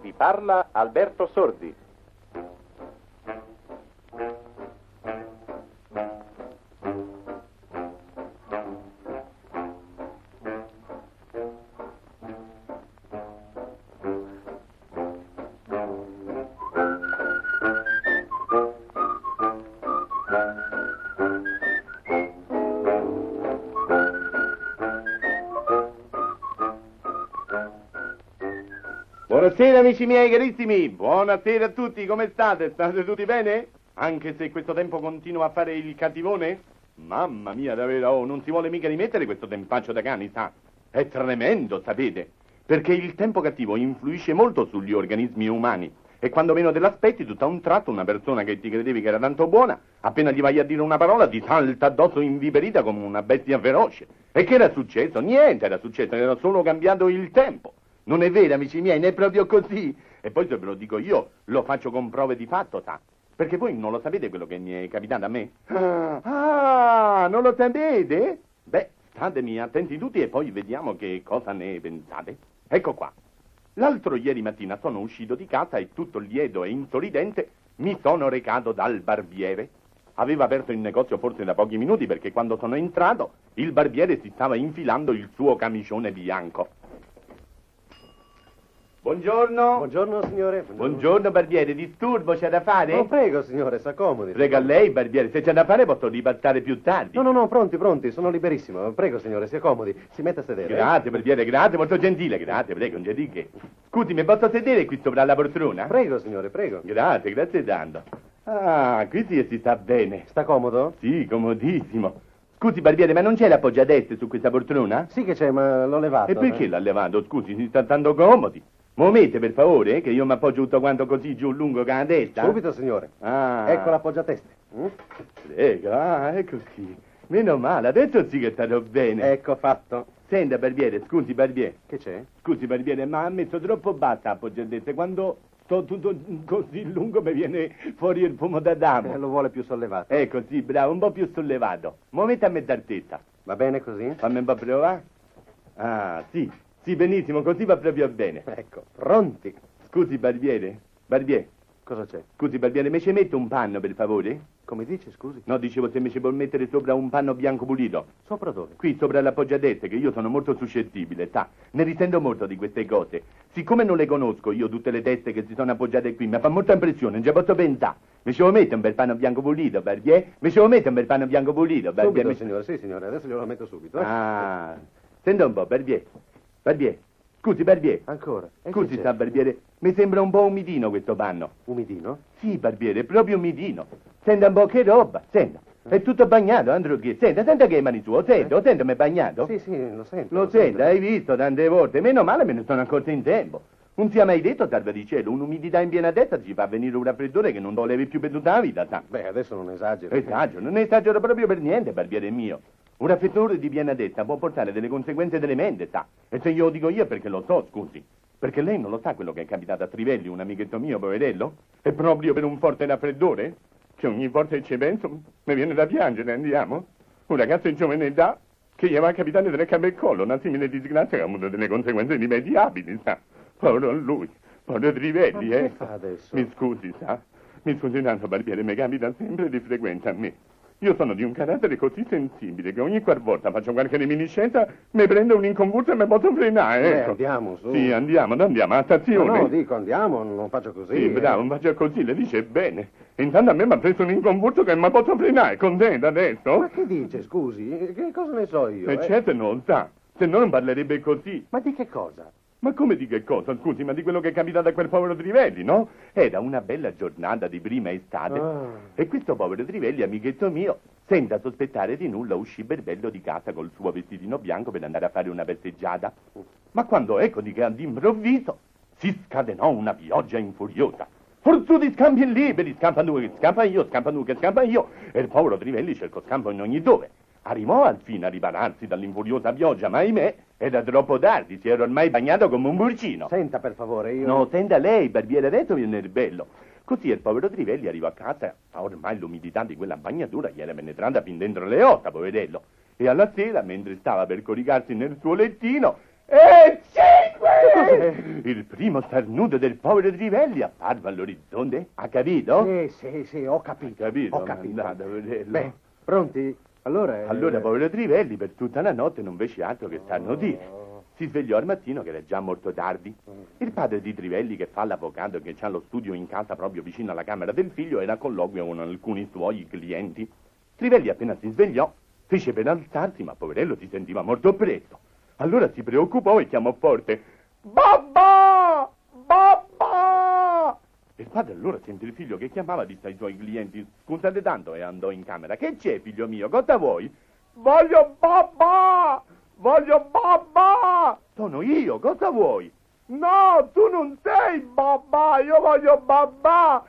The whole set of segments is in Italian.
Vi parla Alberto Sordi. Buonasera amici miei carissimi, buonasera a tutti, come state? State tutti bene? Anche se questo tempo continua a fare il cattivone? Mamma mia, davvero, non si vuole mica rimettere questo tempaccio da cani, sa? È tremendo, sapete? Perché il tempo cattivo influisce molto sugli organismi umani e quando meno te l'aspetti, tutto a un tratto, una persona che ti credevi che era tanto buona, appena gli vai a dire una parola, ti salta addosso inviperita come una bestia feroce. E che era successo? Niente era successo, era solo cambiato il tempo. Non è vero, amici miei, non è proprio così. E poi se ve lo dico io, lo faccio con prove di fatto, sa? Perché voi non lo sapete quello che mi è capitato a me? Non lo sapete? Beh, statemi attenti tutti e poi vediamo che cosa ne pensate. Ecco qua. L'altro ieri mattina sono uscito di casa e tutto lieto e insolidente mi sono recato dal barbiere. Aveva aperto il negozio forse da pochi minuti perché quando sono entrato il barbiere si stava infilando il suo camicione bianco. Buongiorno. Buongiorno, signore. Buongiorno, barbiere. Disturbo, c'è da fare? No, prego, signore, s'accomodi. Prego a lei, barbiere. Se c'è da fare posso ripassare più tardi. No, pronti, sono liberissimo. Prego, signore, si accomodi. Si metta a sedere. Grazie, barbiere, grazie, molto gentile. Grazie, prego, non c'è di che. Scusi, mi posso sedere qui sopra la poltrona? Prego, signore, prego. Grazie tanto. Ah, qui si sta bene. Sta comodo? Sì, comodissimo. Scusi, barbiere, ma non c'è l'appoggiadeste su questa poltrona? Sì che c'è, ma l'ho levato. E perché l'ha levato? Scusi, si sta tanto comodi. Momete, per favore, che io mi appoggio tutto quanto così giù lungo con la testa. Subito, signore. Ah. Ecco l'appoggiateste. Prego, ecco qui. Meno male, adesso sì che starò bene. Ecco fatto. Senta, barbiere, scusi, barbiere. Che c'è? Scusi, barbiere, ma ha messo troppo bassa l'appoggiadeste. Quando sto tutto così lungo mi viene fuori il fumo da damo. Lo vuole più sollevato. Ecco, sì, bravo, un po' più sollevato. Momento a mezza altezza. Va bene così? Fammi un po' provare. Ah, sì. Sì, benissimo, così va proprio bene. Ecco, pronti. Scusi, barbiere. Barbiere. Cosa c'è? Scusi, barbiere, mi ci mette un panno, per favore? Come dice, scusi? No, dicevo, se mi ci può mettere sopra un panno bianco pulito. Sopra dove? Qui, sopra l'appoggiadeste, che io sono molto suscettibile, sa? Ne risento molto di queste cose. Siccome non le conosco io, tutte le teste che si sono appoggiate qui, mi fa molta impressione, non ci posso pensare. Mi ci vuole mettere un bel panno bianco pulito, barbiere? Mi ci vuole mettere un bel panno bianco pulito, barbiere? Subito, signore, sì, signore, adesso glielo metto subito. Ah, senta un po', barbiere. Barbiere. Scusi, barbiere. Ancora? Scusi, sta, barbiere. Mi sembra un po' umidino questo panno. Umidino? Sì, barbiere, proprio umidino. Senta un po' che roba, senta. È tutto bagnato, Andrew che. Senta che mani sue, senta, mi è bagnato? Sì, lo sento. Lo senta, hai visto tante volte. Meno male me ne sono accorto in tempo. Non sia mai detto, salve di cielo, un'umidità in piena testa ci fa venire un raffreddore che non lo levi più per tutta la vita, sa? Beh, adesso non esagero. Esagero, non esagero proprio per niente, barbiere mio. Un raffreddore di piena testa può portare delle conseguenze tremende, sa? E se io lo dico io è perché lo so, scusi. Perché lei non lo sa quello che è capitato a Trivelli, un amichetto mio, poverello? È proprio per un forte raffreddore? Che ogni volta che ci penso mi viene da piangere, andiamo? Un ragazzo in giovane età che gli va capitando delle gambe e collo, una simile disgrazia che ha avuto delle conseguenze irrimediabili, sa? Povero lui, povero Trivelli, Ma che fa adesso? Mi scusi, sa? Mi scusi tanto, barbiere, mi capita sempre di frequente a me. Io sono di un carattere così sensibile che ogni qualvolta faccio qualche reminiscenza mi prende un inconvulso e mi posso frenare, ecco. Andiamo, su. Sì, andiamo, a stazione. No, dico, andiamo, non faccio così. Sì, bravo, non faccio così, le dice bene. Intanto a me mi ha preso un inconvulso che mi posso frenare, contenta adesso? Ma che dice, scusi? Che cosa ne so io? E certo non sa, se no non parlerebbe così. Ma di che cosa? Ma come di che cosa? Scusi, ma di quello che è capitato a quel povero Trivelli, no? Era una bella giornata di prima estate e questo povero Trivelli, amichetto mio, senza sospettare di nulla, uscì berbello di casa col suo vestitino bianco per andare a fare una passeggiata. Ma quando ecco di che all'improvviso si scatenò una pioggia infuriosa. Forzuti scampi liberi, scampa due che scampa io, scampa due che scampa io, e il povero Trivelli cercò scampo in ogni dove. Arrivò al fine a ripararsi dall'infuriosa pioggia, ma ahimè, era troppo tardi, si era ormai bagnato come un burcino. Senta, per favore, io... No, senta lei, barbiere, adesso viene il bello. Così il povero Trivelli arrivò a casa, ma ormai l'umidità di quella bagnatura gli era penetrata fin dentro le ossa, poverello. E alla sera, mentre stava per coricarsi nel suo lettino, e 5! Il primo starnuto del povero Trivelli apparve all'orizzonte. Ha capito? Sì, ho capito. Ha capito? Ho capito. Andate a vederlo. Beh, pronti? Allora... Povero Trivelli per tutta la notte non fece altro che starnutire. Si svegliò al mattino che era già molto tardi. Il padre di Trivelli, che fa l'avvocato e che ha lo studio in casa proprio vicino alla camera del figlio, era a colloquio con alcuni suoi clienti. Trivelli appena si svegliò fece per alzarsi, ma poverello si sentiva molto presto. Allora si preoccupò e chiamò forte: «Babba! Babba!» Il padre allora sentì il figlio che chiamava, disse ai suoi clienti: «Scusate tanto», e andò in camera. «Che c'è, figlio mio? Cosa vuoi?» «Voglio babba! Voglio babba!» «Sono io, cosa vuoi?» «No, tu non sei babba, io voglio babba!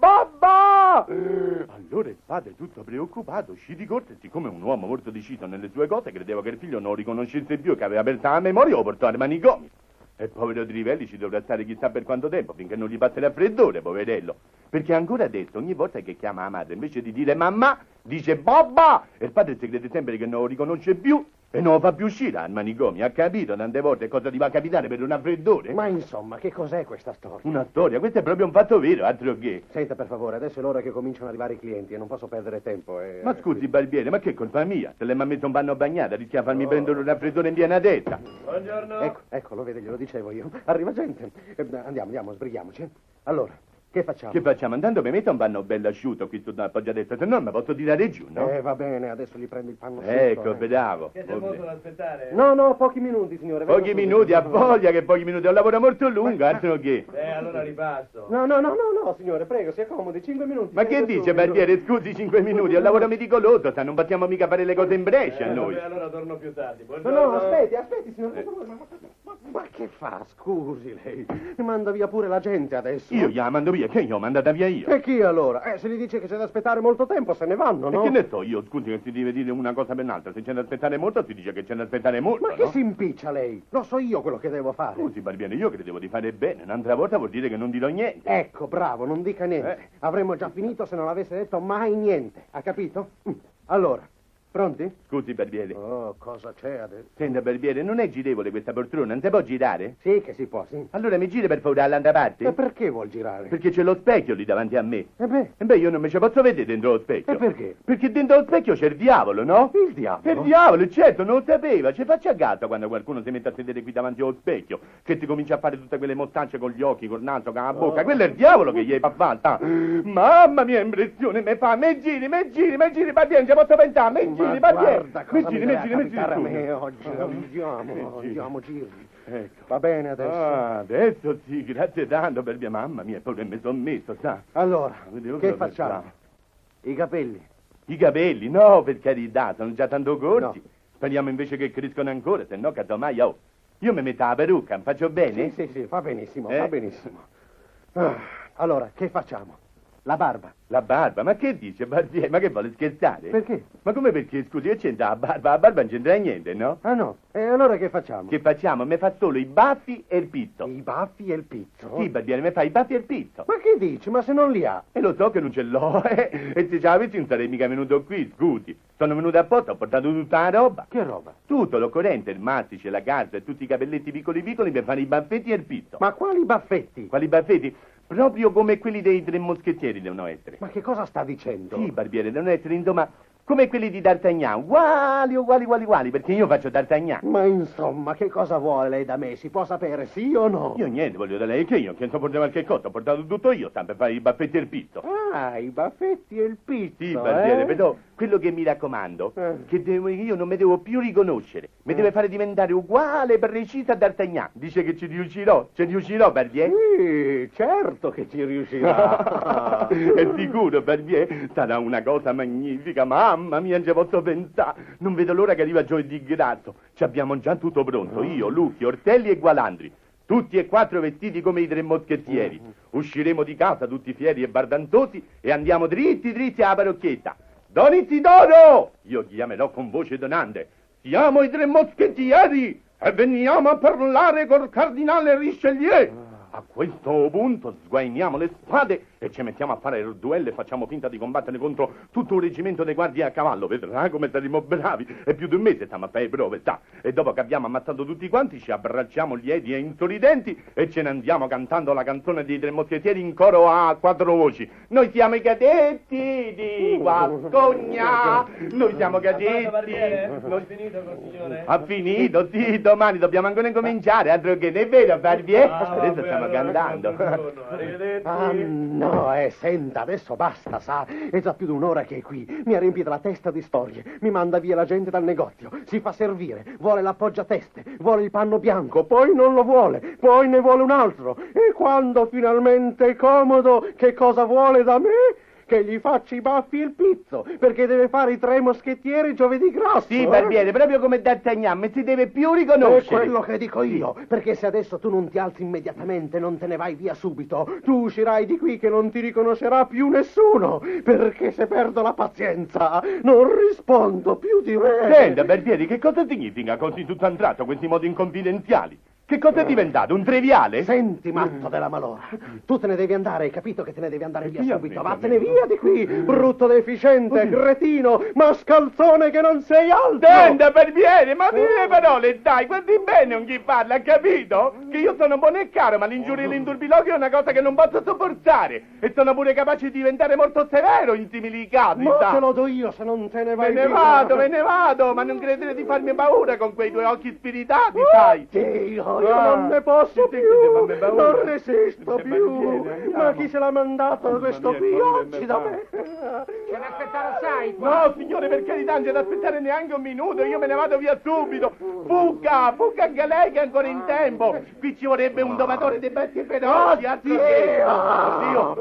Babba!» Allora il padre, tutto preoccupato, uscì di corsa e, siccome un uomo molto deciso nelle sue cose, credeva che il figlio non lo riconoscesse più e che aveva aperto la memoria, lo portò al manicomio. E povero Trivelli ci dovrà stare chissà per quanto tempo, finché non gli passa il raffreddore, poverello. Perché ancora adesso, ogni volta che chiama la madre, invece di dire mamma, dice babba! E il padre si crede sempre che non lo riconosce più e non lo fa più uscire al manicomio. Ha capito tante volte cosa ti va a capitare per un raffreddore? Ma insomma, che cos'è questa storia? Una storia? Questo è proprio un fatto vero, altro che. Senta, per favore, adesso è l'ora che cominciano ad arrivare i clienti e non posso perdere tempo. Ma scusi, barbiere, ma che colpa mia? Se lei mi ha messo un panno bagnato, rischia di farmi prendere un raffreddore in piena testa. Buongiorno. Ecco, lo vede, glielo dicevo io. Arriva gente. Andiamo, sbrighiamoci. Allora, che facciamo? Che facciamo? Intanto mi metta un panno bello asciutto qui sul appoggiatetto, se no mi posso tirare giù, no? Va bene, adesso gli prendo il panno asciutto. Ecco, bravo. Che c'è molto da aspettare? No, pochi minuti, signore. vengo Pochi subito. minuti, a voglia che pochi minuti, è un lavoro molto lungo, altro che. Allora ripasso. No, signore, prego, si accomodi, 5 minuti. Ma che vengo dice, subito. barbiere, scusi 5 minuti, è un lavoro meticoloso, sa, non possiamo mica fare le cose in brescia noi. Allora torno più tardi. No, Buongiorno. aspetti, signore. per favore, Ma che fa, scusi lei? Mi manda via pure la gente adesso. Io gliela mando via, che io ho mandata via io. E chi allora? Se gli dice che c'è da aspettare molto tempo, se ne vanno, E no? che ne so io, scusi, che si deve dire una cosa per un'altra, se c'è da aspettare molto si dice che c'è da aspettare molto, Ma che no? si impiccia lei? Lo so io quello che devo fare. Scusi, barbiere, io credevo di fare bene, un'altra volta vuol dire che non dirò niente. Ecco, bravo, non dica niente. Avremmo già finito se non avesse detto mai niente. Ha capito? Allora, pronti? Scusi, barbiere. Oh, cosa c'è adesso? Senta, barbiere, non è girevole questa poltrona, non si può girare? Sì, che si può, sì. Allora mi giri per favore dall'altra parte? E perché vuol girare? Perché c'è lo specchio lì davanti a me. E Io non mi ci posso vedere dentro lo specchio. E perché? Perché dentro lo specchio c'è il diavolo, no? Il diavolo? Il diavolo, certo, non lo sapeva. Ci faccia gatta quando qualcuno si mette a sedere qui davanti allo specchio, che ti comincia a fare tutte quelle mostacce con gli occhi, col naso, con la bocca. Quello è il diavolo che gli fa fatta. Mamma mia, impressione, mi fa. Me giri, pazienza, posso pensare, me giri, pazienza. Cosa mi deve giri, capitare a su. me oggi? Andiamo, giri. Ecco. Va bene adesso. Adesso sì, grazie tanto per mia mamma mia, poi mi sono messo, sa. Allora, Vedevo che proprio facciamo? bravo. I capelli. I capelli, no, per carità, sono già tanto corti. No. Speriamo invece che crescono ancora, se no, casomai, io mi metto la perucca, mi faccio bene? Sì, va benissimo, Eh? va benissimo. Allora, che facciamo? La barba. La barba, ma che dice, barbiere? Ma che vuole scherzare? Perché? Ma come perché, scusi, che c'entra la barba? La barba non c'entra niente, no? Ah no, e allora che facciamo? Che facciamo? Mi fa solo i baffi e il pizzo. I baffi e il pizzo? Sì, barbiere, mi fa i baffi e il pizzo. Ma che dici? Ma se non li ha? E lo so che non ce l'ho, E se ce l'avessi non sarei mica venuto qui, scusi. Sono venuto apposta, ho portato tutta la roba. Che roba? Tutto, l'occorrente, il mastice, la carta e tutti i capelletti piccoli per fare i baffetti e il pizzo. Ma quali baffetti? Quali baffetti? Proprio come quelli dei tre moschettieri devono essere. Ma che cosa sta dicendo? Sì, barbiere, devono essere, insomma, come quelli di D'Artagnan. Uguali, perché io faccio D'Artagnan. Ma insomma, che cosa vuole lei da me? Si può sapere sì o no? Io niente, voglio da lei che io so portare qualche cosa, ho portato tutto io, sta per fare i baffetti e il pizzo. Ah, i baffetti e il pizzo, Sì, barbiere, eh? però quello che mi raccomando, che io non mi devo più riconoscere, mi deve fare diventare uguale, precisa a D'Artagnan. Dice che ci riuscirò, barbiere? Sì, certo che ci riuscirà. È sicuro, barbiere? Sarà una cosa magnifica, mamma mia, non ci posso pensare. Non vedo l'ora che arriva giovedì grasso. Ci abbiamo già tutto pronto, io, Lucchi, Ortelli e Gualandri. Tutti e quattro vestiti come i tre moschettieri. Usciremo di casa tutti fieri e bardantosi e andiamo dritti alla parrocchietta. Don Isidoro! Io chiamerò con voce donante. Siamo i tre moschettieri e veniamo a parlare col cardinale Richelieu. A questo punto sguainiamo le spade e ci mettiamo a fare il duello e facciamo finta di combattere contro tutto un reggimento dei guardie a cavallo. Vedrà come saremo bravi. È più di un mese stiamo a fare prove, sa. E dopo che abbiamo ammazzato tutti quanti ci abbracciamo lieti e insolidenti e ce ne andiamo cantando la canzone dei Tre Moschettieri in coro a quattro voci. Noi siamo i cadetti di Guascogna. Noi siamo cadetti. Ho finito col signore? Ha finito, sì, domani dobbiamo ancora incominciare, altro che, è vero, Barbier? Ah, Adesso vabbè, stiamo allora, cantando. Arrivederci. Ah, no, senta, adesso basta, sa. È già più di un'ora che è qui. Mi ha riempito la testa di storie. Mi manda via la gente dal negozio. Si fa servire. Vuole l'appoggiateste. Vuole il panno bianco. Poi non lo vuole. Poi ne vuole un altro. E quando finalmente è comodo, che cosa vuole da me? Che gli faccia i baffi e il pizzo, perché deve fare i Tre Moschettieri giovedì grosso. Sì, Barbiere, proprio come D'Artagnan, ma si deve più riconoscere. È quello che dico io, perché se adesso tu non ti alzi immediatamente, non te ne vai via subito, tu uscirai di qui che non ti riconoscerà più nessuno, perché se perdo la pazienza non rispondo più di me. Senta, Barbieri, che cosa significa così tutto a un tratto questi modi inconfidenziali? Che cosa è diventato? Un triviale? Senti, matto della malora, tu te ne devi andare, hai capito che te ne devi andare via Via, subito, via, vattene via. via di qui, brutto deficiente, cretino, mascalzone che non sei altro. Senta, Barbiere, ma dire le parole, dai, guardi bene con chi parla, ha capito? Che io sono buono e caro, ma l'ingiuria e l'indurbiloquio è una cosa che non posso sopportare. E sono pure capace di diventare molto severo in simili casi, Ma sa? te lo do io se non te ne vai Me ne vado, ma non credere di farmi paura con quei due occhi spiritati, sai? Dio, io non ne posso Sì, più, sì, sì, fammi paura. non resisto Sì, più. Barbiere, andiamo. Ma chi se l'ha mandato questo mia, qui come oggi me da fa? me? Ce ne aspettare assai qua. No, signore, per carità, non c'è da aspettare neanche un minuto, io me ne vado via subito. Fugga anche lei che è ancora in tempo. Qui ci vorrebbe un domatore dei bestie feroci, Oddio! Oddio,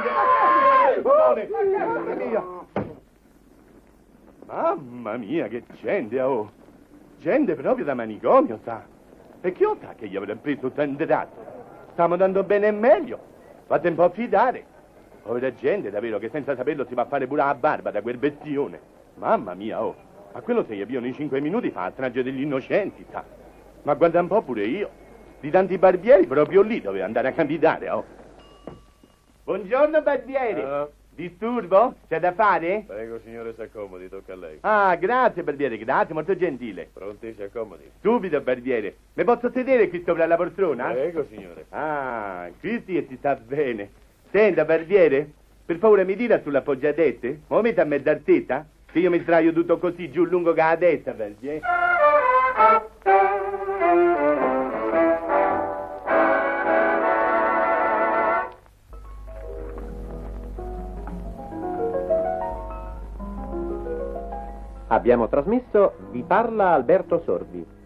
Mamma mia, che gente, oh. Gente proprio da manicomio, sa. E chi sa che gli avrà preso tanto dato? Stiamo andando bene e meglio. Fate un po' affidare. Povera gente, davvero, che senza saperlo si va a fare pure la barba da quel bestione. Mamma mia, oh. A quello se gli avviano in 5 minuti fa la strage degli innocenti, sa. Ma guarda un po' pure io. Di tanti barbieri proprio lì doveva andare a capitare, oh. Buongiorno, barbiere. Disturbo? C'è da fare? Prego, signore, si accomodi, tocca a lei. Ah, grazie, barbiere, grazie, molto gentile. Pronti, si accomodi. Subito, barbiere. Mi posso sedere qui sopra la poltrona? Prego, signore. Ah, qui sì che si sta bene. Senta, barbiere, per favore mi tira sull'appoggiatette? Ma lo metta a mezza altezza? Che io mi sdraio tutto così giù lungo che la testa, barbiere. Abbiamo trasmesso Vi parla Alberto Sordi.